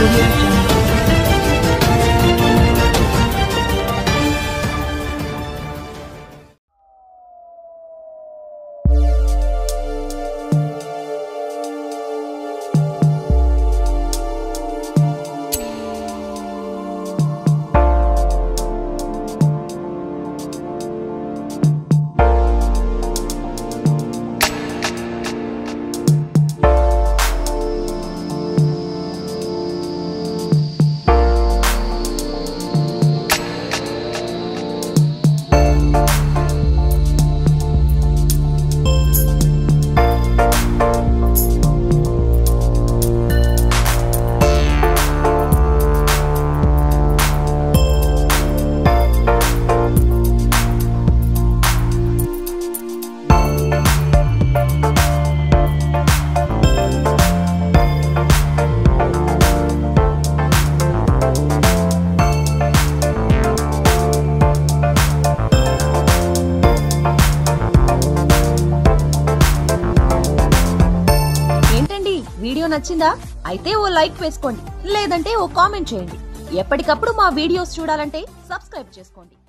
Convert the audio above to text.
Audio Jungle. Video నచ్చిందా? అయితే ఓ like వేసుకోండి, లేదంటే ఓ కామెంట్ చేయండి. ఎప్పటికప్పుడు మా వీడియోస్ చూడాలంటే సబ్స్క్రైబ్ చేసుకోండి.